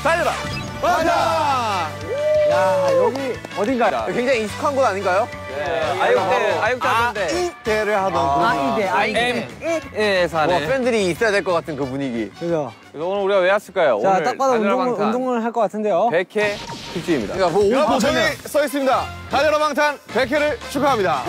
달려라 방탄. 야, 여기 어딘가요? 굉장히 익숙한 곳 아닌가요? 아육대 하던데. 이때를 하던 아이대에서 뭐 하네. 팬들이 있어야 될 것 같은 그 분위기. 그죠? 그래서 오늘 우리가 왜 왔을까요? 자, 오늘 딱 봐도 운동을 할 것 같은데요. 100회 특집입니다. 그러니까 뭐 여러분 저기 써 있습니다. 달려라 방탄 100회를 축하합니다.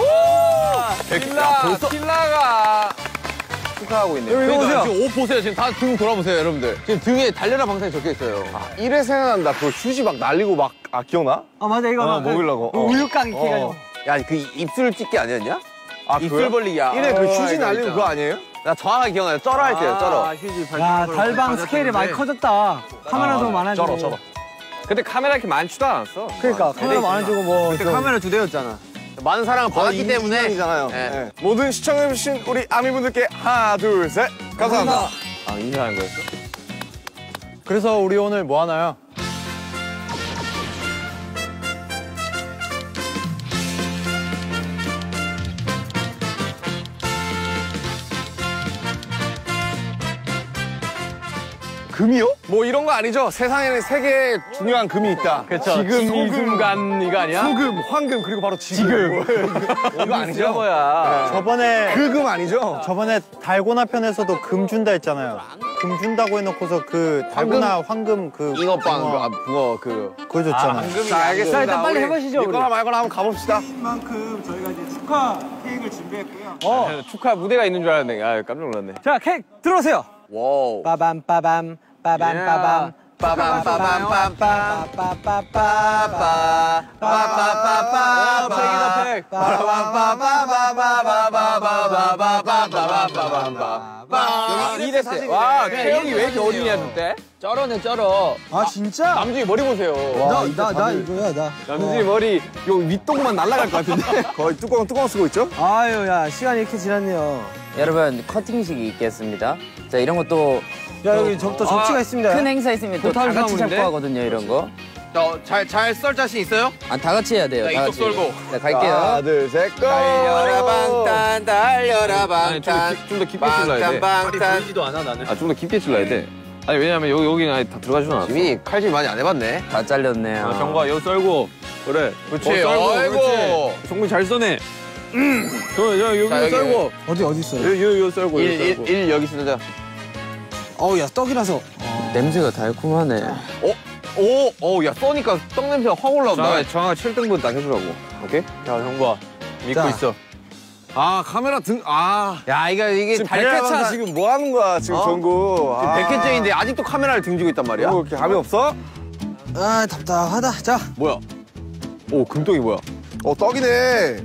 킬라가 축하하고 있네요. 그러니까 보세요. 지금 옷 보세요. 지금 다 등 돌아보세요, 여러분들. 지금 등에 달려라 방탄이 적혀 있어요. 이래 생각난다. 그 휴지 막 날리고 막 기억나? 아, 맞아. 이거 먹으려고. 우유깡 이렇게 해가지고. 야, 그 입술 찍기 아니었냐? 입술 그래요? 벌리기야. 이래 그 휴지 날리고 그거 아니에요? 나 정확하게 기억나요. 쩔어 할 때요, 쩔어. 야, 달방 스케일이 많이 커졌다. 카메라도 많아지고. 쩔어. 근데 카메라 이렇게 많지도 않았어. 그러니까 카메라 많아지고 뭐. 그때 카메라 2대였잖아. 많은 사랑을 받았기 때문에. 이잖아요. 네. 모든 시청해주신 우리 아미분들께 하나, 둘, 셋. 감사합니다. 아, 인사하는 거였어? 그래서 우리 오늘 뭐 하나요? 금이요? 뭐 이런 거 아니죠? 세상에는 3개의 중요한 금이 있다. 그쵸. 지금, 이 순간 이거 아니야? 소금, 황금, 그리고 바로 지금. 이거 아니죠? 뭐야? 저번에 그 금 아니죠? 저번에 달고나 편에서도 금 준다 했잖아요. 금 준다고 해놓고서 그 달고나 황금 그 잉어빵, 붕어 그거 줬잖아요. 자, 알겠습니다. 자, 일단 빨리 해보시죠, 우리. 믿거나 말거나 한번 가봅시다. 만큼 저희가 이제 축하 케이크를 준비했고요. 축하 무대가 있는 줄 알았네. 아, 깜짝 놀랐네. 자, 케이크 들어오세요. 와우. 빠밤 빠밤 빠밤 빠밤 빠밤, 빠밤, 빰빰. 빠빠빠빠 빠빠빠빠. 팩이다, 팩. 여기 2대 때. 와, 태영이 왜 이렇게 어린이야, 그때? 쩔어네, 쩔어. 아, 진짜? 남준이 머리 보세요. 나 이거야, 나. 남준이 머리 요 윗동만 날아갈 것 같은데? 거의 뚜껑 쓰고 있죠? 아유, 야, 시간이 이렇게 지났네요. 여러분 커팅식이 있겠습니다. 자 이런 것도 야, 여기 또 접시가 있습니다. 큰 행사 있으면 또 다 같이 사물인데? 잡고 하거든요 이런 거. 잘 썰 자신 있어요? 아 다 같이 해야 돼요. 다 같이. 썰고. 자 갈게요. 하나, 둘, 셋, 고! 달려라 방탄, 달려라 아니, 좀 더 깊게 찔러야 돼. 방탄. 아, 좀 더 깊게 찔러야 돼. 아니, 왜냐면 여기는 아예 다 들어가지도 않았어. 지민이 칼질 많이 안 해봤네. 다 잘렸네요. 정과 여기 썰고. 그래. 그렇지. 썰고, 아이고. 그렇지. 정국이 잘 써네. 여기 자, 여기. 썰고. 어디 있어요? 여기 썰고, 여기 썰고. 1 여기 쓰자. 어우, 야, 떡이라서. 냄새가 달콤하네. 야, 써니까 떡 냄새가 확 올라온다. 정확히 7등분 딱 해주라고. 오케이? 자, 정과. 믿고 자. 있어. 아, 카메라 야, 이게 지금 달걀차 100회차 지금 뭐 하는 거야, 지금 전구. 지금 100회째인데 아직도 카메라를 등지고 있단 말이야? 뭐, 이렇게 감이 없어? 아, 답답하다. 자. 뭐야? 오, 금떡이 뭐야? 떡이네.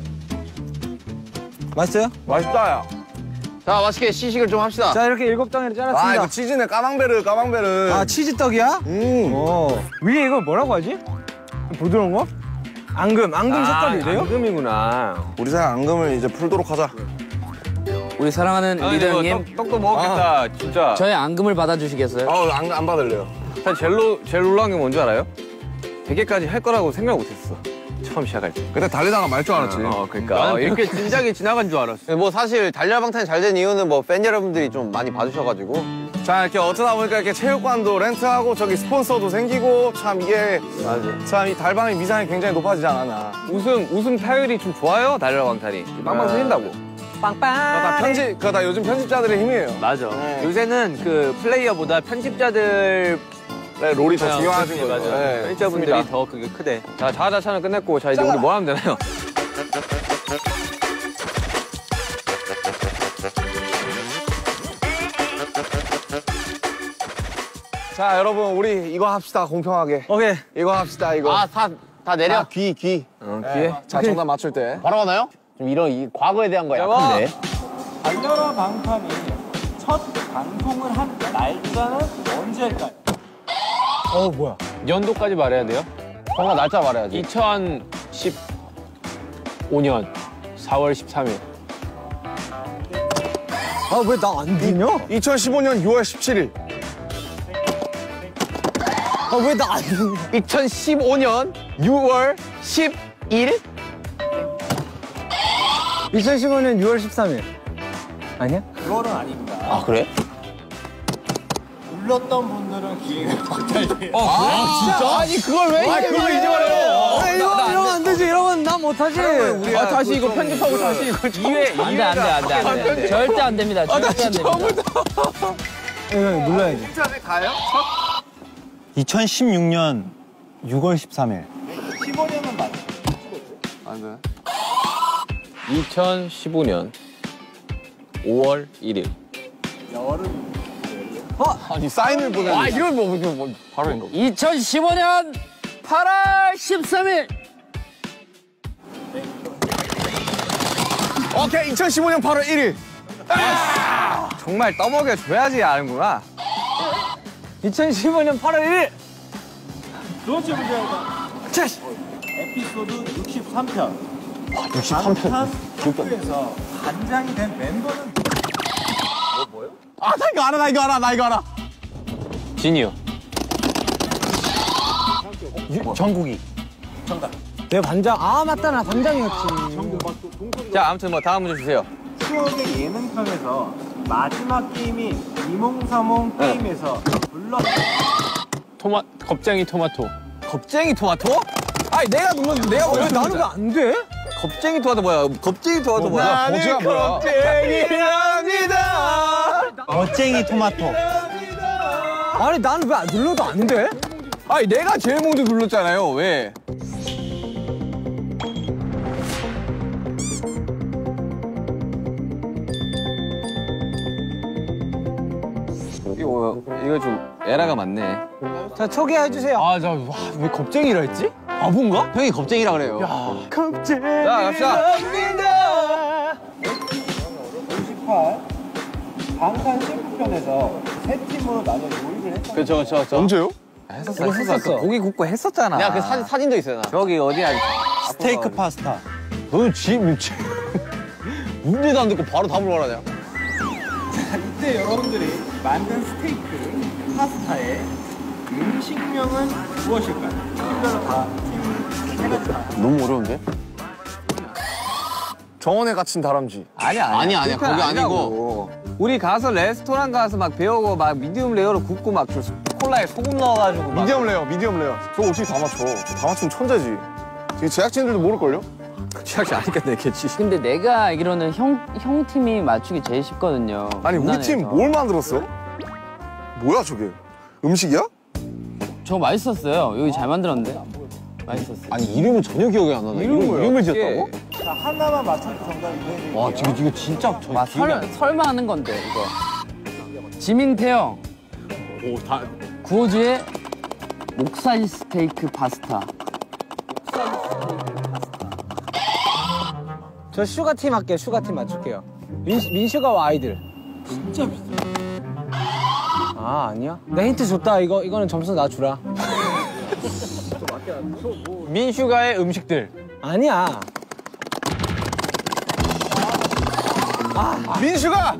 맛있어요? 맛있다, 야. 자, 맛있게 시식을 좀 합시다. 자, 이렇게 7덩이를 잘랐습니다. 이거 치즈네, 까망베르. 아, 치즈떡이야? 위에 이거 뭐라고 하지? 부드러운 거? 앙금 색깔이 이래요? 앙금이구나. 우리 사람 앙금을 이제 풀도록 하자. 우리 사랑하는 리더 형님, 떡도 먹었겠다, 진짜. 저의 앙금을 받아주시겠어요? 안 받을래요. 제일 놀라운 게 뭔지 알아요? 100개까지 할 거라고 생각 못 했어. 처음 시작할 때. 그때 달리다가 말 줄 알았지. 그러니까. 이렇게 진작에 지나간 줄 알았어. 뭐 사실 달려방탄이 잘 된 이유는 뭐 팬 여러분들이 좀 많이 봐주셔가지고. 자, 이렇게 어쩌다 보니까 이렇게 체육관도 렌트하고 저기 스폰서도 생기고 참 이게 참 이 달방의 미상이 굉장히 높아지지 않았나. 웃음 타율이 좀 좋아요, 달려라 방탄이. 빵빵 터진다고. 그거 다 요즘 편집자들의 힘이에요. 맞아. 네. 요새는 그 플레이어보다 편집자들 네, 롤이 더 중요하신 거죠. 맞아. 네, 편집자분들이 맞습니다. 더 그게 크대. 자, 자아자찬은 끝냈고, 자, 이제 우리 뭐 하면 되나요? 자, 여러분 우리 이거 합시다, 공평하게. 오케이. 이거 합시다, 이거. 다 내려. 귀. 귀에? 자, 정답 맞출 때. 바로 가나요? 좀 이 과거에 대한 거 약한데. 달려라 방탄이 첫 방송을 한 날짜는 언제일까요? 뭐야? 연도까지 말해야 돼요? 정답 날짜 말해야지. 2015년 4월 13일. 아, 왜 나 안 되냐? 2015년 6월 17일. 아, 왜 나 안 되냐? 2015년 6월 10일? 2015년 6월 13일. 아니야? 그거는 아닙니다. 아 그래? 불렀던 분들은 기회가 박탈돼요. 진짜? 아니 그걸 왜 그걸 이제 말해요? 이러면 안 되지. 이러면 난 못하지. 다시 이거 편집하고 다시 이거 2회 안돼 절대 안 됩니다. 절대 안 됩니다. 눌러야지. 2016년 6월 13일. 15년은 맞아. 안 돼. 2015년 5월 1일. 아니 사인을 보내. 아 이건 뭐 바로 한 거. 2015년 8월 13일. 오케이 2015년 8월 1일. 정말 떠먹여 줘야지 아는구나. 2015년 8월 1일. 두 번째 문제입니다. 에피소드 63편. 63편. 학교에서 반장이 된 멤버는 아 나 이거 알아. 진이요. 정국이. 정답. 내 반장. 아 맞다 나 반장이었지. 자 아무튼 뭐 다음 문제 주세요. 추억의 예능편에서 마지막 게임인 이몽사몽 게임에서 불렀던 겁쟁이 토마토. 겁쟁이 토마토? 아니 내가 눌렀는데 내가 왜 왜 나는 왜 안 돼? 겁쟁이 토마토 뭐야? 겁쟁이 토마토 뭐야? 거지가 뭐야? 겁쟁이랍니다. 멋쟁이 토마토. 아니 나는 왜 눌러도 안 돼? 아니 내가 제일 먼저 눌렀잖아요. 왜? 이거 좀 에러가 많네. 자 소개해 주세요. 왜 겁쟁이라 했지? 바본가? 형이 겁쟁이라 그래요. 겁쟁이. 자 갑시다. 58 방탄 셰프편에서 세 팀으로 나눠 요리를 했던 그쵸. 언제요? 했었어. 고기 굽고 했었잖아. 내가 그 사진도 있어요. 나. 저기 어디야? 스테이크 파스타. 너는 문제도 안 듣고 바로 답을 말하냐? 이때 여러분들이 만든 스테이크, 파스타의 음식명은 무엇일까요? 팀별로 다 너무 어려운데? 정원에 갇힌 다람쥐. 아니야. 거기 아니고. 우리 가서 레스토랑 가서 막 배우고 막 미디움 레어로 굽고 막 콜라에 소금 넣어가지고 막. 미디엄 레어. 저거 어떻게 다 맞춰? 다 맞추면 천재지. 지금 제작진들도 모를걸요? 취약지 아니까 내겠지. 근데 내가 알기로는 형 팀이 맞추기 제일 쉽거든요. 아니 우리 팀 분단에서. 뭘 만들었어? 뭐야 저게? 음식이야? 저 맛있었어요. 여기 잘 만들었는데. 맛있었어요. 아니 이름은 전혀 기억이 안 나네. 이름을 지었다고? 자, 하나만 맞춰도 정답이 되는 와 이거 진짜 설마 하는 건데 이거. 지민태형. 구호주의 목살 스테이크 파스타. 저 슈가 팀 할게요. 슈가 팀 맞출게요. 민슈가와 아이들. 진짜 비싸. 아 아니야? 내 힌트 줬다. 이거는 점수 나 주라. 민슈가의 음식들. 아니야. 민슈가!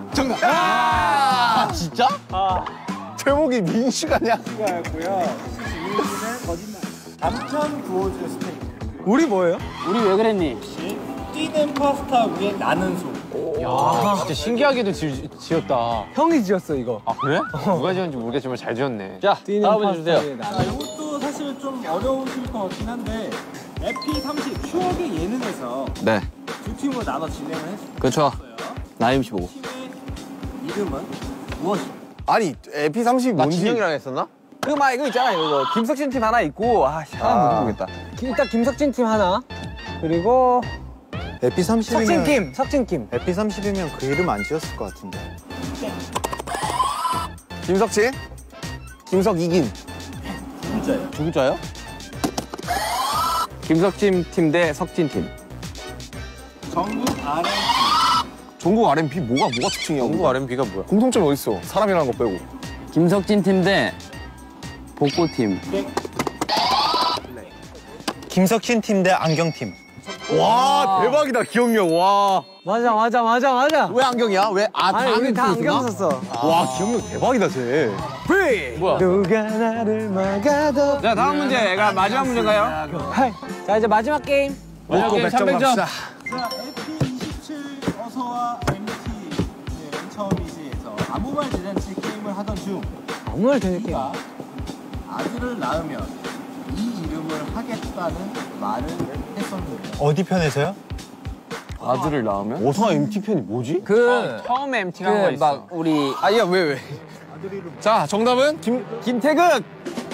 정답! 진짜? 제목이 민슈가냐? 였고요. 이유는 거짓말. 남천 구호주 스테이크. 우리 뭐예요? 우리 왜 그랬니? 뛰는 파스타 위에 나는 소. 진짜 신기하게도 지었다. 형이 지었어 이거. 아 그래? 누가 지었는지 모르겠지만 잘 지었네. 자 뛰는 다음 문제 주세요. 파스타에 나는. 자, 이것도 사실 좀 어려우실 것 같긴 한데 에피 30 추억의 예능에서 네. 두 팀으로 나눠 진행을 했어요. 그렇죠. 나임 15. 팀의 이름은 무엇일까요? 아니 에피30 나 뭔지 진영이랑 했었나? 이거 있잖아 이거 김석진 팀 하나 있고 하나 못 보겠다. 일단 김석진 팀 하나. 그리고 에피 30이면 석진 팀. 에피 30이면 그 이름 안 지었을 것 같은데. 김석진? 김석이긴. 진짜예요. 두 글자요? 김석진 팀 대 석진 팀. 전국 RM 전국 R&B 뭐가 특징이야? 영국 R&B가 뭐야? 공통점이 어딨어? 사람이라는 거 빼고. 김석진 팀 대 복고 팀. 김석진 팀 대 안경 팀. 와 대박이다 기억력 와. 맞아. 왜 안경이야? 왜? 아니 우리 다 안경 썼어. 와 기억력 대박이다 쟤. 뭐야? 누가 나를 막아도. 자 다음 문제가 마지막 문제인가요? 하이. 자 이제 마지막 게임. 먹고 몇 점 300점. 갑시다. 자, 에피 27 어서와 MT 맨 처음이지에서 아무 말 대잔치 게임을 하던 중 아무 말 되는 느낌. 아들을 낳으면 이 이름을 하겠다는 말을 했었는데 어디 편에서요? 아들을 낳으면? 오성아 MT편이 뭐지? 처음에 MT가 한 거 있어. 막 우리 아야 왜? 자 정답은 김태극!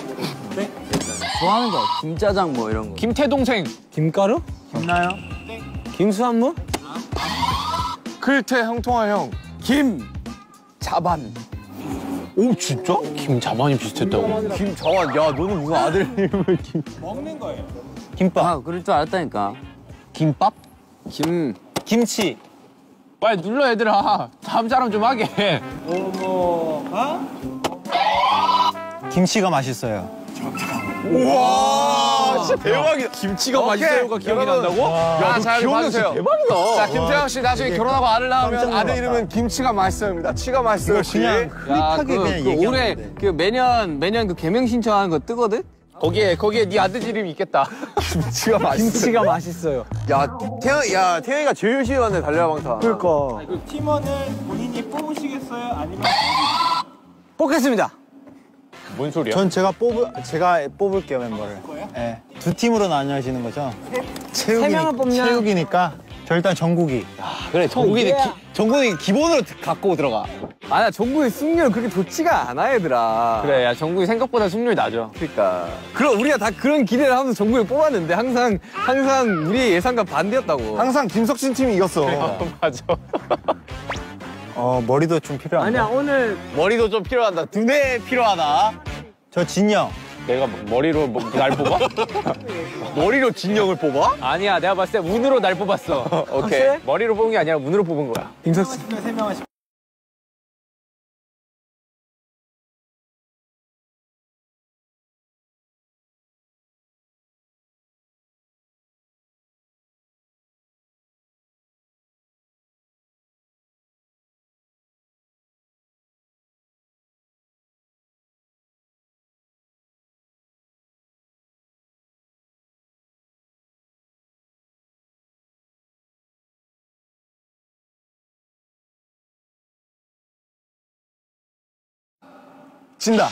좋아하는 거 김짜장 뭐 이런 거. 김태동생. 김가루? 김나요? 김수한무? 클태 형통아 형. 자반. 오 진짜? 김자반이 비슷했다고. 김자완. 야 너는 무슨 아들 이름을 김? 먹는 거예요. 김밥. 아 그럴 줄 알았다니까. 김밥? 김치. 빨리 눌러 얘들아. 다음 사람 좀 하게. 김치가 맛있어요. 우와 진짜 대박이다. 김치가 오케이. 맛있어요가 기억이 여러분. 난다고? 야, 잘 봐주세요. 대박이다. 자 김태형 씨 나중에 결혼하고 아들 낳으면 깜짝 아들 놀랐다. 이름은 김치가 맛있어요입니다. 치가 맛있어요. 씨. 그냥 야, 흐릿하게 그냥 그 얘기하면 올해 돼. 그 매년 그 개명 신청하는 거 뜨거든? 거기에 네 아들 이름이 있겠다. 김치가 맛있어. 김치가 맛있어요. 태형이가 제일 열심히 왔네 달려방타. 그러니까. 팀원을 본인이 뽑으시겠어요? 아니면 뽑겠습니다. 뭔 소리야? 전 제가 뽑을게요 멤버를. 네. 두 팀으로 나뉘어지는 거죠? 세 명을 뽑냐? 체육이니까 저 일단 정국이. 그래, 정국이 기본으로 갖고 들어가. 아니야, 정국이 승률 그렇게 좋지가 않아, 얘들아. 그래, 야, 정국이 생각보다 승률이 낮아. 그러니까. 그럼 우리가 다 그런 기대를 하면서 정국을 뽑았는데 항상 우리의 예상과 반대였다고. 항상 김석진 팀이 이겼어. 맞아. 머리도 좀 필요한데. 아니야, 오늘 머리도 좀 필요하다. 두뇌 필요하다. 저 진영. 내가 머리로 날 뽑아? 머리로 진영을 뽑아? 아니야, 내가 봤을 때 운으로 날 뽑았어. 오케이. 확실해? 머리로 뽑은 게 아니라 운으로 뽑은 거야. 김석진. 세 명 하시면 진다.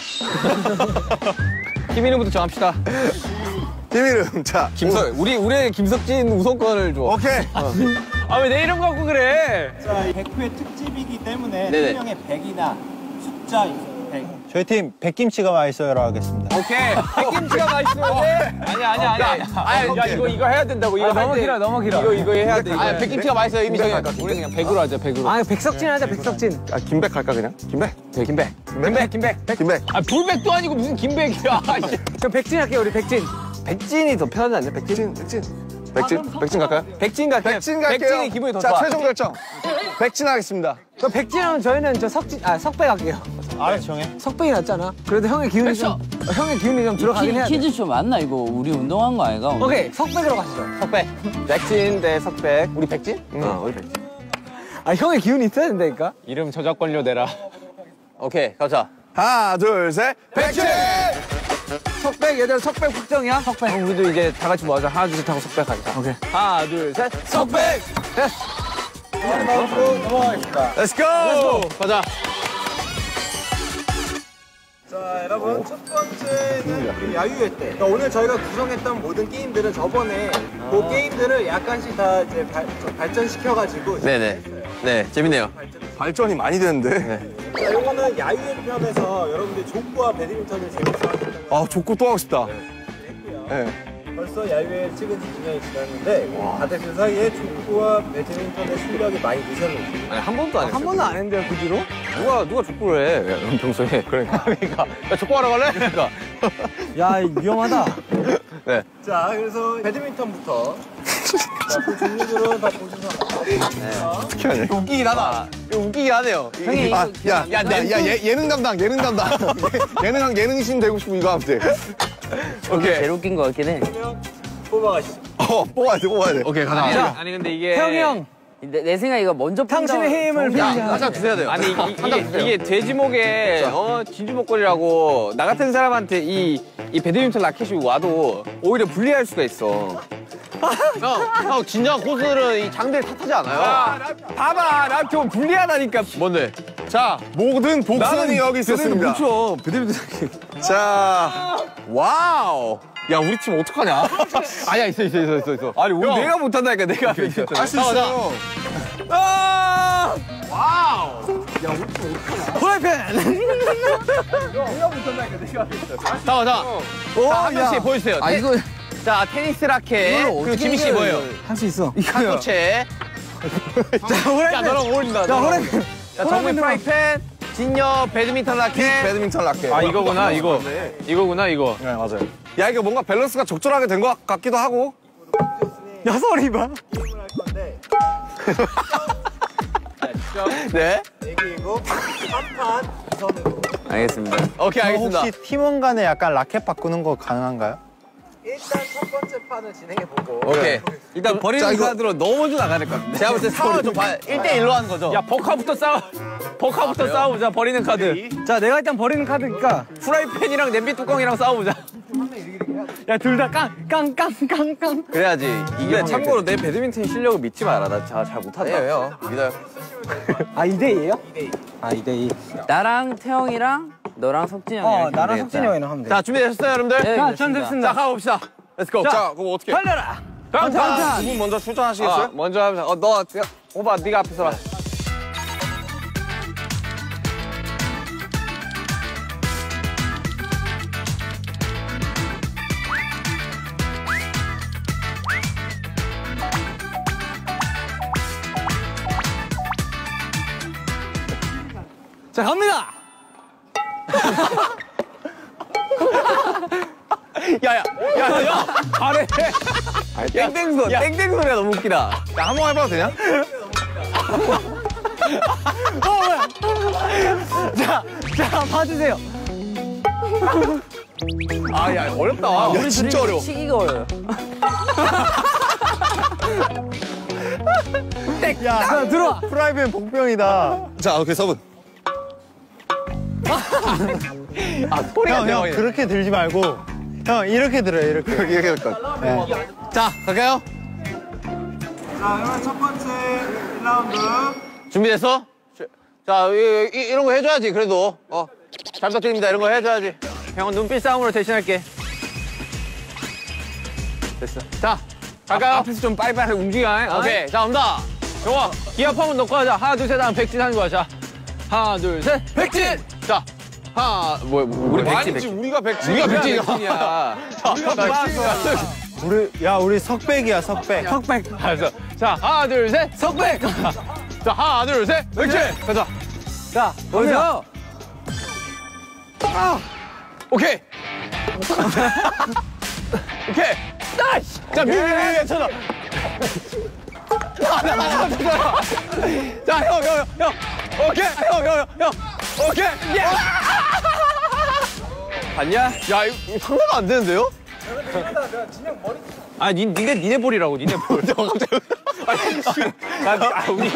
팀 이름부터 정합시다. 팀 이름. 자, 우리의 김석진 우선권을 줘. 오케이. 아, 왜 내 이름 갖고 그래? 자, 100회 특집이기 때문에 네네. 한 명의 100이나 숫자 있어요. 100. 저희 팀 백김치가 맛있어요로 하겠습니다. 오케이. 백김치가 맛있으면 돼? 아니야. 야, 이거 해야 된다고. 이거 너무 길어, 너무 길어. 이거 해야 돼. 아니, 백김치가 맛있어요. 이미 정해. 할까? 우리 그냥 100으로 하자, 100으로. 아, 백석진 하자, 백석진. 아, 김백 갈까 그냥? 김백. 김백. 아, 불백도 아니고 무슨 김백이야. 그럼 백진 할게요, 우리 백진. 백진이 더 편하지 않냐? 백진 갈까요? 백진 갈게요. 백진 갈게요. 백진이 기분이 더 자, 좋아. 최종 결정. 백진 하겠습니다. 그럼 백진 하면 저희는 저 석백 할게요. 알아서 정해. 석백이 낫잖아. 그래도 형의 기운이 좀 들어가긴 해야 돼. 퀴즈쇼 맞나 이거? 우리 운동한 거 아이가? 오늘? 오케이, 석백으로 가시죠. 석백. 백진 대 석백. 우리 백진? 우리 백진. 아, 형의 기운이 있어야 된다니까? 이름 저작권료 내라. 오케이, 가자. 하나, 둘, 셋. 백진! 석백, 얘들 석백 확정이야? 석백. 그럼 우리도 이제 다 같이 모아서 하나, 둘, 셋 하고 석백 하자. 오케이. 하나, 둘, 셋. 석백! 넘어가겠습니다. Let's go! 가자. 자, 여러분 첫 번째는 우리 야유회 때. 그러니까 오늘 저희가 구성했던 모든 게임들은 저번에 그 게임들을 약간씩 다 이제 발전시켜가지고 네네. 네, 재밌네요. 발전이 많이 되는데. 자, 요거는 야유회 편에서 여러분들이 족구와 배드민턴을 재밌어 하셨다는 아, 족구 또 하고 싶다. 네. 벌써 야유회 찍은 지 2년이 지났는데 다들 그 사이에 족구와 배드민턴의 실력이 많이 느셨는지. 아니, 한 번도 안 했어. 한 번도 안 했는데요, 그 뒤로? 누가 족구를 해? 야, 평소에. 그러니까. 야, 족구하러 갈래? 그러니까. 야, 위험하다. 자, 그래서 배드민턴부터. 자, 그 종류들은 다 보셔서. 어떻게 하냐? 웃기긴 하다. 이거 웃기긴 하네요. 형이 아, 예능 담당. 예능신 되고 싶으면 이거 하면 돼. 오케이. 제일 웃긴 거 같긴 해. 그러면 뽑아가시죠. 뽑아야 돼. 오케이, 가자. 아니, 근데 이게. 태영이 형, 내 생각에 이거 먼저 당신의 힘을 빌리자. 한장 주셔야 돼요. 아니, 이게 돼지목에, 진주목걸이라고, 나 같은 사람한테 이 배드민턴 라켓이 와도 오히려 불리할 수가 있어. 형, 진정한 고수들은 이 장비를 탓하지 않아요. 봐봐, 나 좀 불리하다니까. 뭔데? 자, 모든 복선이 여기 있었습니다. 그렇죠. 배드민턴. 자, 와우. 야, 우리 팀 어떡하냐? 아니야, 있어. 아니, 형. 내가 못한다니까, 내가 앞에 있어. 할 수 있어요. 아! 프라이팬. 자, 한 명씩 보여주세요. 아 이거 자, 테니스 라켓. 그리고 지민 씨 뭐예요? 할 수 있어. 한도체. 야, 너랑 어울린다. 자, 프라이팬. 자, 정민 프라이팬. 진여 배드민턴 라켓. 배드민턴 라켓. 아, 이거구나, 이거. 이거구나, 이거. 네, 맞아요. 야, 이거 뭔가 밸런스가 적절하게 된 것 같기도 하고. 야, 소리 봐. 게임을 할 건데 네. 4개이고 3판 2선으로. 알겠습니다. 오케이, 알겠습니다. 혹시 팀원 간에 약간 라켓 바꾸는 거 가능한가요? 일단 첫 번째 판을 진행해보고. 오케이. 일단 버리는 자, 이거- 카드로 너무 먼저 나가야 될 것 같은데. 제가 볼 때 상황을 좀 봐요. 1대1로 하는 거죠? 야, 버카부터 싸워보자, 버리는 카드. 자, 내가 일단 버리는 카드니까. 프라이팬이랑 냄비 뚜껑이랑 싸워보자. 야, 둘 다 깡. 그래야지. 이게 참고로 내 배드민턴 실력을 믿지 마라. 나 잘 못한다. 요 믿어요. 아, 2대2예요? 아, 2대2. 나랑 태영이랑 너랑 석진이 형이랑. 나랑 석진이 형이랑 하면 돼. 자, 준비되셨어요, 여러분들? 네, 자, 전 됐습니다. 자, 가봅시다. 렛츠고. 자, 그럼 어떻게? 달려라. 강타! 두분 먼저 출전하시겠어요? 먼저 하면서. 오빠, 네가 앞에 서라. 자, 갑니다. 야. 잘해. 땡땡 소리가 너무 웃기다. 야, 한 번 해봐도 되냐? 자, 봐주세요. 아, 야, 어렵다. 야, 진짜 어려워. 치기가 어려워요. 야, 들어와. 프라이팬 복병이다. 자, 오케이, 서브. 소리가 형, 들어가요. 그렇게 들지 말고. 형, 이렇게 들어요, 이렇게. 이렇게 될 것. 자, 갈까요? 자, 그러면 첫 번째 1라운드. 준비됐어? 자, 이런 거 해줘야지, 그래도. 잘 부탁드립니다. 이런 거 해줘야지. 형은 눈빛 싸움으로 대신할게. 됐어. 자, 갈까요? 앞에서 좀 빨리빨리 움직여. 오케이, 자, 갑니다. 좋아. 기합 한번 넣고 하자. 하나, 둘, 셋 하면 백진 하는 거야. 자, 하나, 둘, 셋. 백진! 자, 우리 백진. 아니지, 우리가 백지. 우리가 백진이야. 우리 석백이야, 석백. 석백. 알았어. 자, 하나, 둘, 셋. 석백! 자, 하나, 둘, 셋. 백진! 가자. 자, 보세요. 오케이. 오케이. 나이스. 자, 미리 쳐줘. 자, 형. 오케이. 형. 오케이. 예. 봤냐? 야, 이거 상대가 안 되는데요? 아, 니네 볼이라고, 니네 볼. 우리.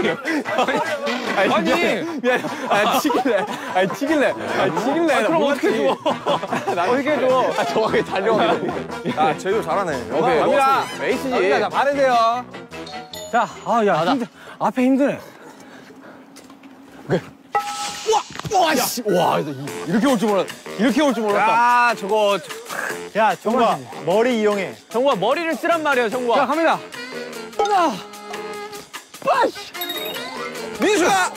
튀길래. 그럼 어떻게 줘? 어떻게 줘? 정확하게 달려오네. 야, 쟤도 잘하네. 오케이, 갑니다. 에이스지. 자, 바르세요. 자, 힘들. 앞에 힘드네. 와, 이렇게 올 줄 몰랐다. 아, 저거. 야, 정과 머리 이용해. 정우야, 머리를 쓰란 말이야, 정우야. 자, 갑니다. 민수가!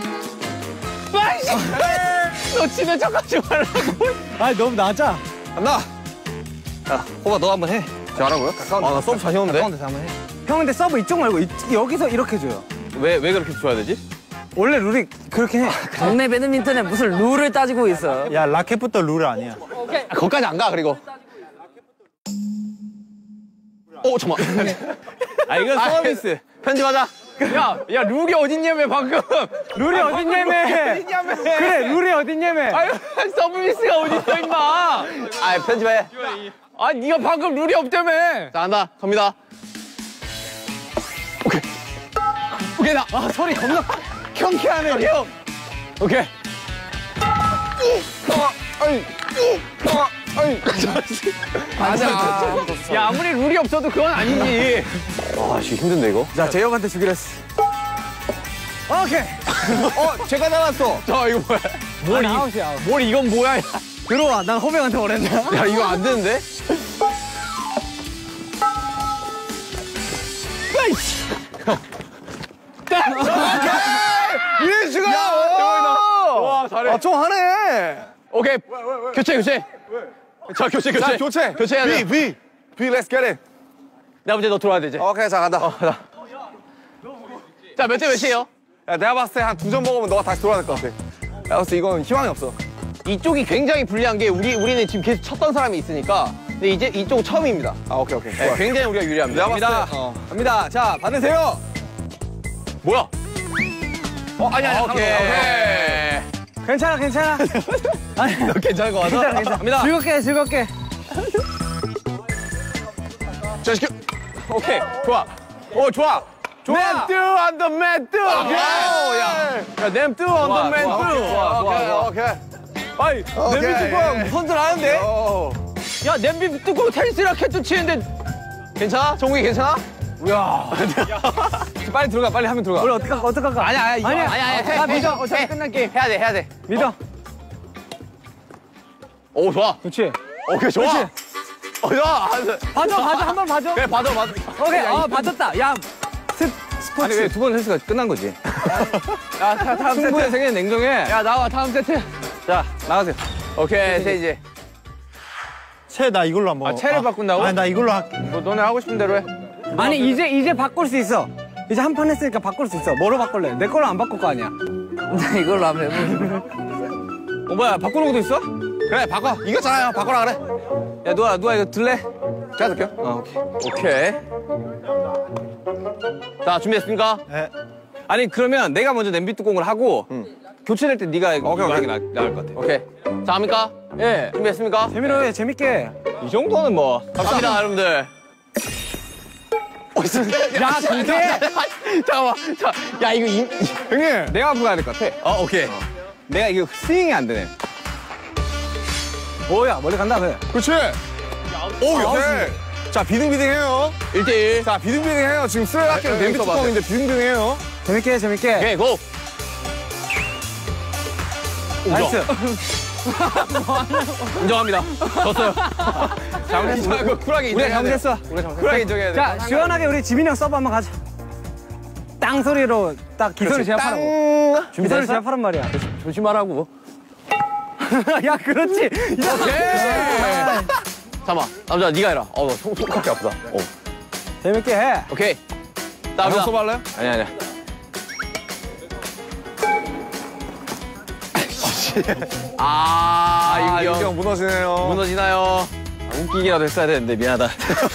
너 치는 척하지 말라고. 아, 너무 낮아. 간다! 야, 호바, 너 한번 해. 잘하고요? 나 서브 자신 없는데? 형, 근데 서브 이쪽 말고 여기서 이렇게 줘요. 왜 그렇게 줘야 되지? 원래 룰이 그렇게 해. 동네 배드민턴에 무슨 룰을 따지고 있어. 야, 라켓부터 룰 아니야. 거기까지 안 가, 그리고. 잠깐만. 이건 서비스. 편집하자. 야, 룰이 어딨냐며, 방금. 룰이 어딨냐며. 그래, 룰이 어딨냐며. 서비스가 어딨어, 임마. 편집해. 네가 방금 룰이 없다며. 자, 간다. 갑니다. 오케이, 나. 소리 겁나 경쾌하네, 형. 오케이. 야, 아무리 룰이 없어도 그건 아니지. 아, 지금 힘든데, 이거? 자, 재혁한테 주기로 했어. 오케이. 제가 나왔어. 자, 이거 뭐야? 아웃이야, 아웃. 뭘 이건 뭐야? 들어와. 난 허병한테 오랬네. 야, 이거 안 되는데? 민수가! 와, 잘해. 아, 좀 하네. 오케이. 교체. 자, 교체. 자, 교체. 교체해야 돼. B, let's get it. 내가 문제 너 들어와야 되지. 오케이, 자, 간다. 자, 몇 대 몇이에요? 야, 내가 봤을 때 한 2점 먹으면 너가 다시 돌아야 될 것 같아. 내가 봤을 때 이건 희망이 없어. 이쪽이 굉장히 불리한 게 우리는 지금 계속 쳤던 사람이 있으니까 근데 이제 이쪽 처음입니다. 아, 오케이. 네, 굉장히 우리가 유리합니다. 내가 봤을 때, 갑니다. 자, 받으세요. 뭐야? 아니야. 오케이. 괜찮아. 너 괜찮은 거 같아? 괜찮아. 갑니다. 즐겁게. 자, 시켜. 오케이. 좋아. 좋아. 맨 뚜 on the man 뚜. 야, 냄 뚜 on the man 뚜. 오케이. 아이, 냄비 뚜껑 손질 하는데? 야, 냄비 뚜껑 테니스 라켓도 치는데 괜찮아? 정국이 괜찮아? 우야. 빨리 들어가, 빨리 하면 들어가. 우리 어떡할까? 아니야. 나 믿어. 어차피 끝난 게임. 해야 돼. 믿어. 오, 좋아. 그렇지. 오케이, 좋아. 그렇지. 좋아. 봐줘. 한 번 봐줘. 그래, 받아. 오케이. 봐줬다. 야. 아니, 왜 두 번 헬스가 끝난 거지? 야, 다음 승부의 세트. 세계는 냉정해. 야, 나와, 다음 세트. 자, 나가세요. 오케이, 이제. 채 나 이걸로 한번. 채를 바꾼다고? 아니 나 이걸로 할게. 뭐, 너네 하고 싶은 대로 해. 아니 이제 바꿀 수 있어. 이제 한 판 했으니까 바꿀 수 있어. 뭐로 바꿀래? 내 걸로 안 바꿀 거 아니야. 나 이걸로 하면 해보자. 뭐야, 바꾸는 것도 있어? 그래, 바꿔. 이겼잖아요. 바꿔라 그래. 야, 누가 이거 들래? 제가 들게요. 오케이. 자, 준비됐습니까? 네. 아니, 그러면 내가 먼저 냄비 뚜껑을 하고 교체될 때 네가 이거 하는 게 나을 것 같아. 오케이. 자, 합니까? 예. 준비됐습니까? 재민아 해. 재밌게. 이 정도는 뭐. 갑니다, 여러분들. 야 근데 잠깐만. 야, 이거 형님, 내가 앞으로 가야 될 것 같아. 오케이. 내가 이거 스윙이 안 되네. 뭐야 멀리 간다 그래. 그렇지. 오, 오케이. 자, 비등비등해요. 1대1. 자, 비등비등해요. 지금 쓰레기는 냄비 뚜껑인데 비등비등해요. 재밌게. 오케이, 고! 나이스. 인정합니다. 졌어요. 잘못했어. 이거 쿨하게 우리가 인정해야 돼. 잘못했어. 쿨하게 인정해야 돼. 자 시원하게 우리 지민이 형 서브 한번 가자. 땅 소리로 딱 기선을 제압하라고. 기선을 제압하란 말이야. 조심하라고. 야 그렇지. 오케이. 잠깐만. 남자, 네가 해라. 나 손가락이 아프다. 재밌게 해. 오케이. 형 남자. 서브 할래요? 아니야. 이거 형 무너지네요. 무너지나요? 웃기기라도 했어야 되는데 미안하다.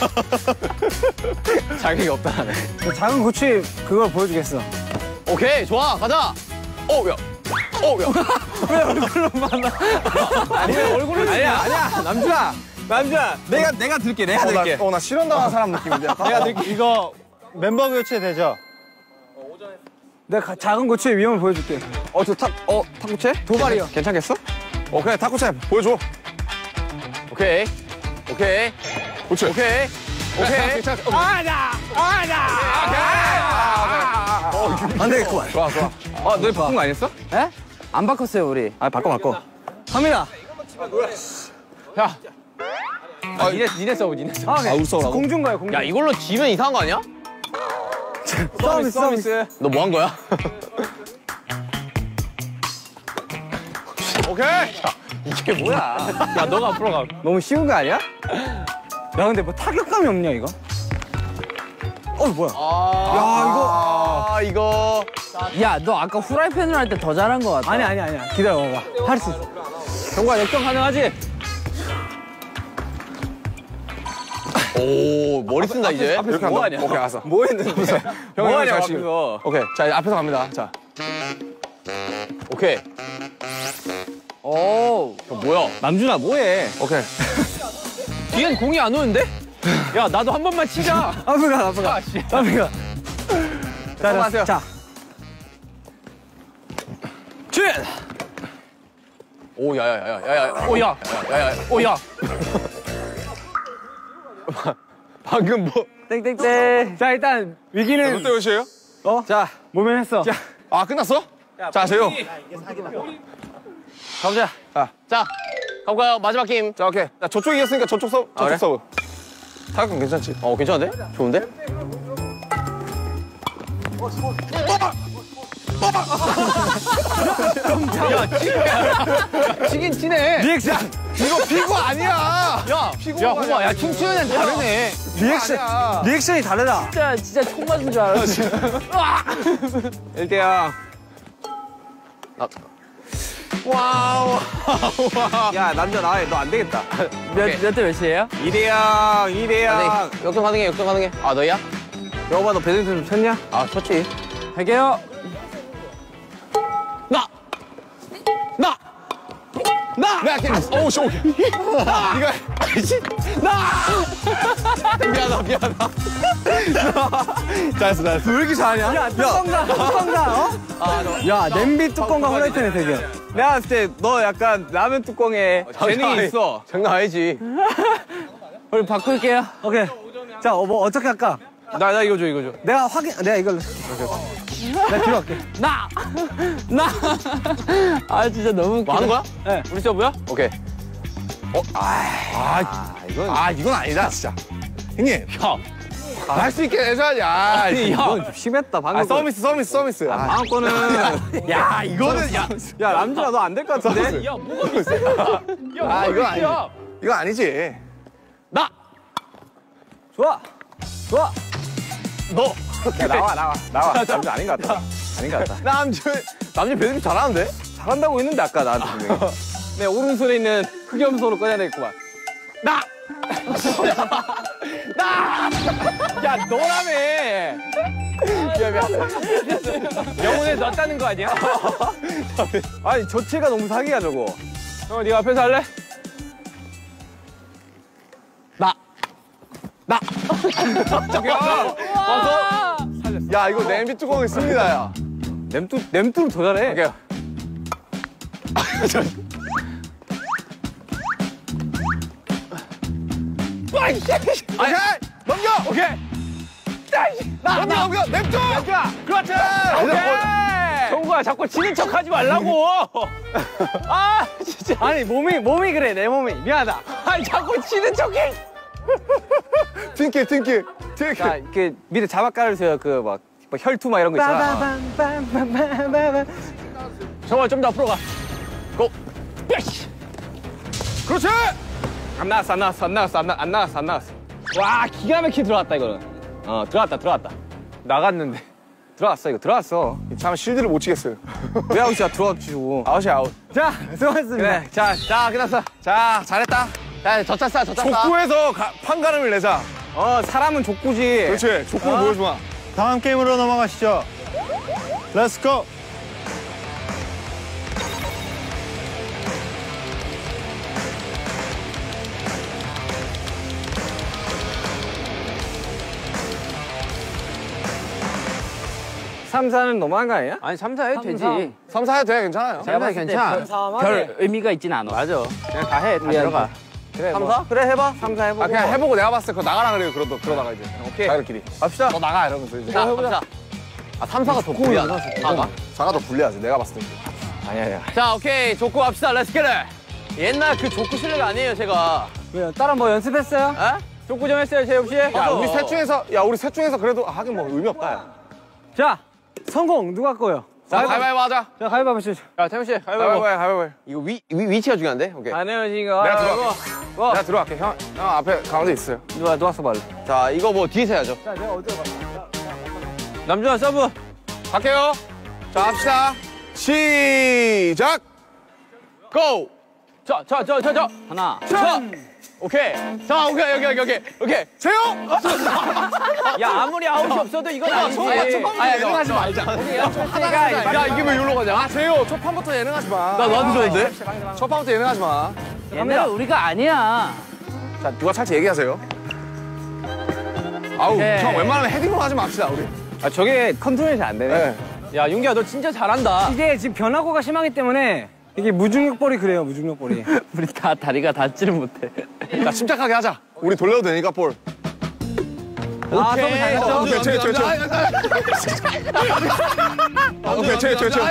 자격이 없다. 작은 고치 그걸 보여주겠어. 오케이, 좋아. 가자. 야. 아니, 얼굴을 아니야. 남주야. 내가 들게. 내가 들게. 나 실현당한 사람 느낌인데. 내가 이거 멤버 교체 되죠? 내가 작은 고치의 위험을 보여줄게. 탁구채? 도발이요. 괜찮겠어? 그래, 탁구채 보여줘. 오케이. 그렇지. 오케이. 안 되겠구만. 좋아. 너희 바꾼 거 아니었어? 에? 안 바꿨어요 우리. 바꿔. 갑니다. 야. 니네 서브. 우리 서브라고? 공중가요 공중. 야, 이걸로 지면 이상한 거 아니야? 서비스. 너 뭐 한 거야? 오케이. 이게 뭐야? 야, 너가 앞으로 가. 너무 쉬운 거 아니야? 야 근데 뭐 타격감이 없냐 이거? 뭐야? 이거. 야 너 아까 후라이팬으로 할 때 더 잘한 거 같아. 아니야. 기다려봐. 할 수 있어. 경과 역전 가능하지? 오, 머리 쓴다 이제. 이렇게 뭐 한다. 하냐? 오케이, 알았어. 뭐 했는데? 뭐 하냐, 잘 치고. 앞에서. 오케이. 자, 이제 앞에서 갑니다. 자. 오케이. 오. 뭐야? 남준아, 뭐해? 오케이. 뒤엔 공이 안 오는데? 야, 나도 한 번만 치자. 앞으로 가. 하세요. 자. 오, 야야야야야. 오, 야. 오, 야. 방금 뭐? 땡땡땡. 자 일단 위기는 롯데 몇이에요? 자 모면했어. 아, 끝났어? 자, 재호. 가보자. 자, 가볼까요? 마지막 게임. 자, 오케이. 자, 저쪽 이겼으니까 저쪽 서브. 저쪽 그래? 서브. 타격감 괜찮지? 괜찮은데? 좋은데? 치긴 치네. 리액션. 이거 피구 아니야. 야, 호봐. 야, 춤추는 애는 다르네. 리액션이 다르다. 진짜 총 맞은 줄 알았어. 1대0. 와우. 야, 남자 나와. 너 안 되겠다. 몇 대 몇이에요? 2대0. 역전 가능해, 역전 가능해. 아, 너야? 여봐, 너 배드민턴 좀 쳤냐? 아, 쳤지. 할게요. 오, 씨, 오케이. 네가 미안하다. 잘했어. 왜 이렇게 잘하냐? 야, 뚜껑다, 어? 야, 냄비 뚜껑과 후라이팬의 대결. 내가 봤을 때 너 약간 라면 뚜껑에 재능이 있어. 장난 아니지. 우리 바꿀게요. 오케이. 자, 뭐 어떻게 할까? 나 이거 줘, 이거 줘. 내가 이걸로. 내가 뒤로 갈게. 아, 진짜 너무 웃기다. 뭐 하는 거야? 네. 우리 서브야? 오케이. 이건 아니다, 진짜. 형님, 야, 할 수 있게 해줘야지. 아, 이건 좀 심했다, 방금. 서비스. 다음 거는. 야, 이거는, 야, 남준아, 너 안 될 것 같은데? 야, 뭐가 있어? 아, 이건 아니지. 이건 아니지. 좋아. 너. 야, 나와. 남준 아닌 것 같다. 남준 배드민턴 잘하는데? 잘한다고 했는데, 아까 나한테. 내 오른손에 있는 흑염소로 꺼내냈구만. 야, 너라며! 영혼에 넣었다는 거 아니야? 아니, 저체가 너무 사기야, 저거. 형, 네가 앞에서 할래? 와서? 야, 이거 냄비 뚜껑이 씁니다, 야. 냄뚜로 더 잘해. 오케이. 오케이! 넘겨! 오케이! 넘겨! 냅둬! 그렇지! 오케이! 정구야, 자꾸 지는 척 하지 말라고! 아, 진짜. 아니, 몸이 그래, 내 몸이. 미안하다. 아니, 자꾸 지는 척 해! 팅킬. 자, 이렇게 밑에 자막 깔아주세요. 뭐 혈투 막 이런 거 있잖아. 정말 좀 더 앞으로 가. 고! 뼈시! 그렇지! 안 나왔어. 와, 기가 막히게 들어갔다, 이거는. 들어갔다. 나갔는데. 들어갔어. 참 실드를 못 치겠어요. 왜 아웃이야? 들어갔지. 아웃이야, 아웃. 자, 수고하셨습니다. 그래, 자, 끝났어. 자, 잘했다. 자, 저 찼어. 족구에서 판가름을 내자. 사람은 족구지. 그렇지. 족구 보여주마. 다음 게임으로 넘어가시죠. 렛츠 고! 삼사는 너무한 거 아니야? 아니, 3사 해도 되지. 3, 4 해도 돼, 괜찮아요. 제가 봤을 때 괜찮아. 별 의미가 있진 않아. 맞아. 그냥 다 해, 다 들어가. 그래, 3, 4? 그래, 해봐. 3사 해보고. 그냥 해보고 내가 봤을 때 그거 나가라 그래요. 그러다가 이제. 오케이. 자기들끼리. 갑시다. 너 나가, 이러면서 이제. 자, 해보자. 3사가 더 불리하다. 4가 더 불리하지, 내가 봤을 때. 아니야. 자, 오케이. 족구 갑시다. 렛츠 겟! 옛날 그 족구 실력 아니에요, 제가. 왜요? 다른 뭐 연습했어요? 에? 족구 좀 했어요, 재엽 씨? 야, 우리 셋 중에서 그래도 하긴 뭐 의미 없다, 야. 자, 성공 누가 할 거예요? 자, 가위바위보 하자. 자, 가위바위보 시죠. 야, 태훈 씨. 가위바위보. 이거 위치가 중요한데? 오케이. 안 헤어지니까. 내가 들어갈게. 내가 들어갈게. 형 앞에 가운데 있어요. 누가 써봐. 자, 이거 뭐 뒤에서 해야죠. 자, 내가 어디로 갈까? 남준아, 서브. 갈게요. 자, 합시다. 시작! 고! 저. 하나. 오케이. 자, 오케이. 세요! 야, 아무리 아웃이 없어도 이건 아니지. 예능하지 말자. 야, 이게 왜 여기로 가냐? 아, 세요. 첫 판부터 예능하지 마. 나 너한테 줬는데? 첫 판부터 예능하지 마. 옛날에 우리가 아니야. 자, 누가 찰지 얘기하세요. 아우, 오케이. 형 웬만하면 헤딩으로 하지 맙시다, 우리. 아, 저게 컨트롤이 잘 안 되네. 네. 야, 윤기야, 너 진짜 잘한다. 이게 지금 변화구가 심하기 때문에 이게 무중력볼이 그래요, 무중력볼이. 우리 다 다리가 닿지를 못해. 자, 침착하게 하자. 우리 돌려도 되니까, 볼. 아, 서브 잘 갔죠? 오케이, 채. 오케이, 채.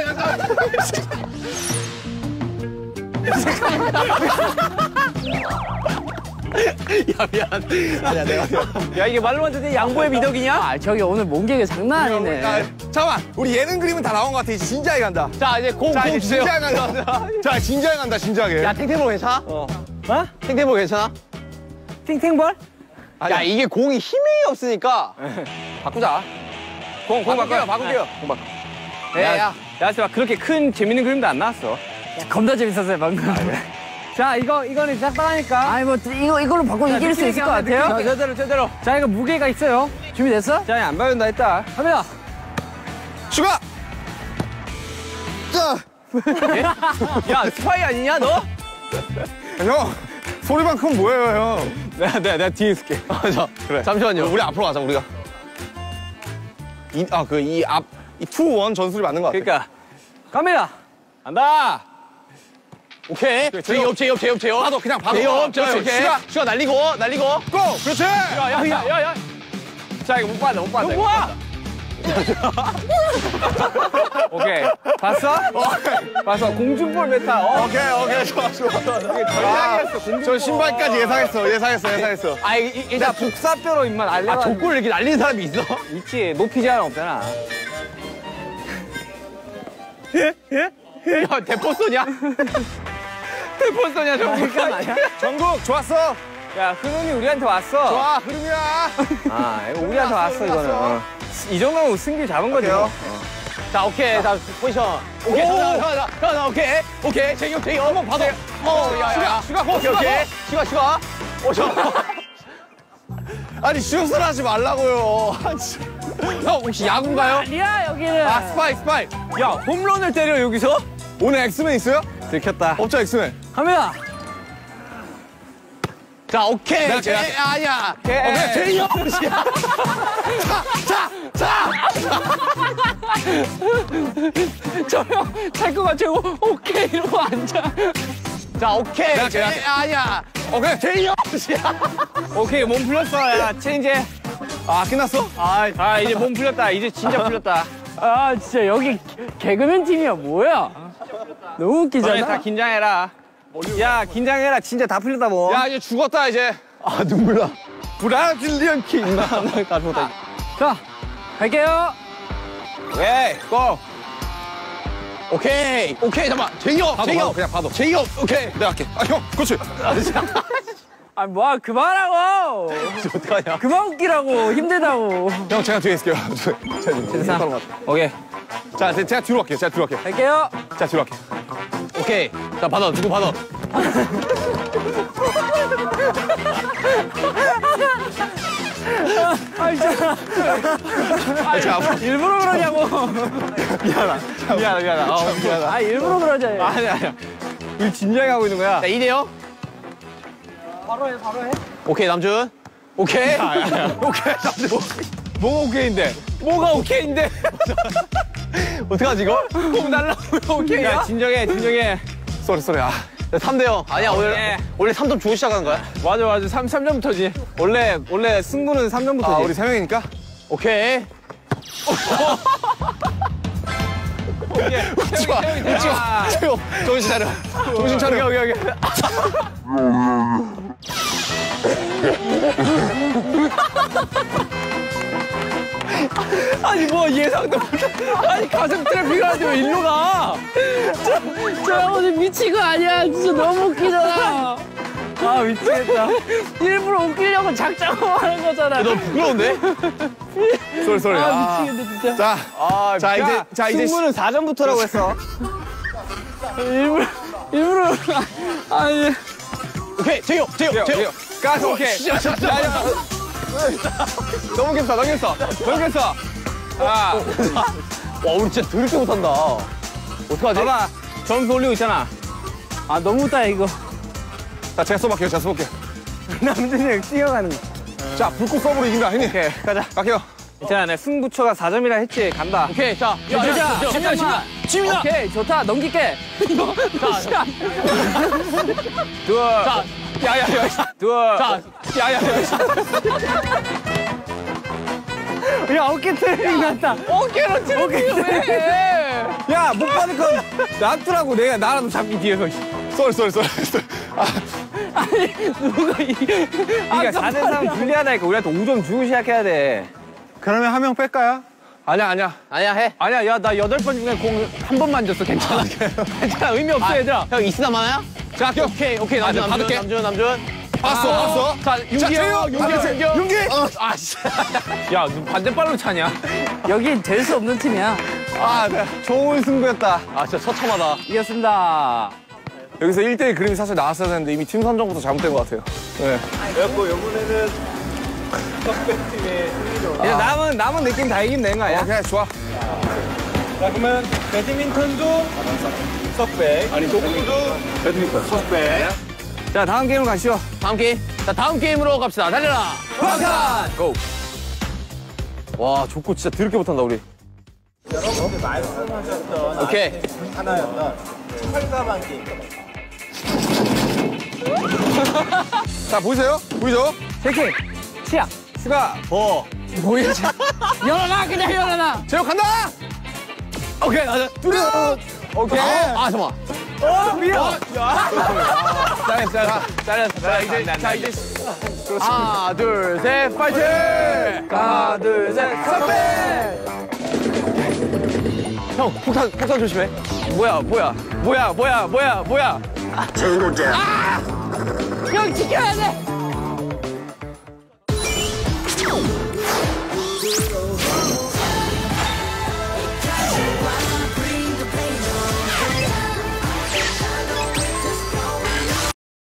야, 미안. 아니야, 내가. 야, 이게 말로만 듣는 양보의 미덕이냐? 아, 저기 오늘 몸개그 장난 아니네. 잠깐만, 우리 예능 그림은 다 나온 것 같아. 이제 진지하게 간다. 자, 이제 공 자, 이제 주세요. 진지하게 간다. 자, 진지하게 간다, 진지하게. 야, 탱탱볼 괜찮아? 어? 탱탱볼 괜찮아? 팅팅볼? 야, 이게 공이 힘이 없으니까 바꾸자. 공 바꿀게요. 야. 야, 봐. 그렇게 큰 재밌는 그림도 안 나왔어. 겁나 재밌었어요, 방금. 자, 이거는 짝당하니까. 아니, 뭐, 이걸로 바꿔 이길 수 있을 것 같아요? 제대로. 자, 이거 무게가 있어요. 준비됐어? 자, 안 받는다 했다. 갑니다. 추가! 자! 야, 스파이 아니냐, 너? 형, 소리만큼 뭐예요, 형? 내가 뒤에 있을게. 자, 그래. 잠시만요. 우리 앞으로 가자, 우리가. 이 2-1 전술이 맞는 것 같아. 그러니까. 갑니다. 간다. 오케이. 제이업. 봐도, 그냥 봐도. 제이업. 그렇지. 오케이. 슈가 날리고. 고! 그렇지! 야. 자, 이거 못 받아. 너 뭐야? 오케이. 봤어? 봤어. 공중볼 메타. 오케이, 좋아. 이게 전략이었어. 저 신발까지 예상했어. 아, 일단 복사뼈로 입만 알려. 족구를 이렇게 날리는 사람이 있어? 있지. 높이 제한 없잖아. 야, 대포소냐? 대포소냐, 저거. 아니야? 전국, 좋았어. 야, 흐름이 우리한테 왔어. 좋아, 흐름이야. 아, 이거 우리한테 왔어, 이거는. 이 정도면 승기 잡은 거지. 오케이요. 자, 오케이. 자, 포지션. 오케이. 자, 오케이. 제이업. 한번 봐도. 야. 슈가. 오케이. 슈가. 아니, 슛을 하지 말라고요. 형, 혹시 야구인가요? 아니야, 여기는. 아, 스파이. 야, 홈런을 때려, 여기서? 오늘 엑스맨 있어요? 들켰다. 없죠, 엑스맨. 갑니다. 자, 오케이. 내가 아니야. 오케이, 제이업. 저 형, 찰 것 같고, 오케이, 이러고 앉아. 자, 오케이. 아니야. 오케이, 제이업. 오케이, 몸 풀렸어. 야, 체인지. 아, 끝났어? 아, 이제 몸 풀렸다. 이제 진짜 풀렸다. 아, 진짜 여기 개그맨 팀이야, 뭐야? 너무 너네 웃기잖아. 다 긴장해라. 야, 긴장해라. 진짜 다 풀렸다, 뭐. 야, 이제 죽었다, 이제. 아, 눈물 나. 브라질리언 킹. 자, 갈게요. 예, 고! 오케이, 잠깐만. 제이업. 그냥 봐도. 제이업. 오케이. 내가 할게. 아, 형, 그렇지. 아, 뭐야, 그만하고. 어떡하냐. 그만 웃기라고, 힘들다고. 형, 제가 뒤에 있을게요. 됐어. 오케이. 자, 제가 뒤로 갈게요. 갈게요. 자, 뒤로 갈게요. 오케이. 자, 받아. 누구 받아. 아, 진짜. 일부러 그러냐고. 미안하다. 아, 일부러 그러잖아요. 아니야. 우리 진지하게 하고 있는 거야. 자, 2대0. 바로 해. 오케이, 남준. 오케이. 오케이, 뭐가 오케이인데? 뭐가 오케이인데? 어떡하지, 이거? 몸 날라오면 오케이야? 야, 진정해. 쏘리. 아. 3대0. 아니야, 오케이. 원래 3점 주고 시작하는 거야? 맞아. 3점부터지. 원래 승부는 3점부터지. 아, 우리 3명이니까? 오케이. 웃지 마. 정신 차려. 오케이. 아니, 뭐 예상도 못해. 아니, 가슴 트래픽을 하는데 왜 일로 가? 저 오늘 미친 거 아니야. 진짜 너무 웃기잖아. 아, 미치겠다. 일부러 웃기려고 작정하고 하는 거잖아. 너 부끄러운데? 쏘리. 아, 미치겠네, 진짜. 자, 이제 승부는 4점부터라고 했어. 일부러. 아니. 오케이, 제이업. 가스 오케이. 넘겼어. 아, 와, 우리 진짜 더럽게 못한다. 어떡하지? 봐봐. 점수 올리고 있잖아. 아, 너무 웃다, 이거. 자, 제가 쏘볼게요. 남준이 형 뛰어가는 거. 자, 불꽃 서브로 이긴다, 형님. 오케이, 가자. 갈게요. 자, 내 승부처가 4점이라 했지. 간다. 오케이, 자. 지민아. 오케이, 좋다. 넘길게. 자. 둘. 자, 야야야. 둘. 자, 야야야. 야, 어깨 트래핑 났다. 어깨로 트래핑을 왜? 야, 못 받을 건 놔두라고. 나라도 잡기 뒤에서. 쏠. 아니, 누가 그러니까 4대3 불리하다니까. 우리한테 5점 주고 시작해야 돼. 그러면 한 명 뺄까요? 아니야. 아니야, 해. 아니야, 야, 나 8번 중에 공 한 번만 줬어. 괜찮아. 괜찮아. 의미 없어, 얘들아. 형, 있으나 마나야? 자, 오케이. 남준. 봤어. 자, 윤기 형. 윤기. 아, 씨. 야, 너 반대발로 차냐? 여긴 될 수 없는 팀이야. 네. 좋은 승부였다. 아, 진짜 처참하다. 이겼습니다. 여기서 1대1 그림이 사실 나왔어야 되는데 이미 팀 선정부터 잘못된 것 같아요. 네. 그래갖고 이번에는 석배팀의 승리로. 이제 남은 느낌 다 이기면 되는 거 아니야? 오케이, 좋아. 자, 그러면 배드민턴도 석배. 아니, 농구도 배드민턴 석배. 자, 다음 게임으로 가시죠. 다음 게임. 자, 다음 게임으로 갑시다. 달려라. 화칸! 고. 와, 좋고 진짜 더럽게 못한다 우리. 여러분들 말씀하셨던 오케이. 하나였던 철가방 게임. 자, 보이세요? 보이죠? 체킹, 치약, 추가, 버. 뭐야? 열어놔, 그냥 열어놔. 제호 간다! 오케이, 가자. 오케이. 아, 잠깐만. 미워. 자, 이제. 하나, 둘, 셋, 파이팅! 하나, 둘, 셋, 선배! 형, 폭탄 조심해. 뭐야. 형 지켜야 돼.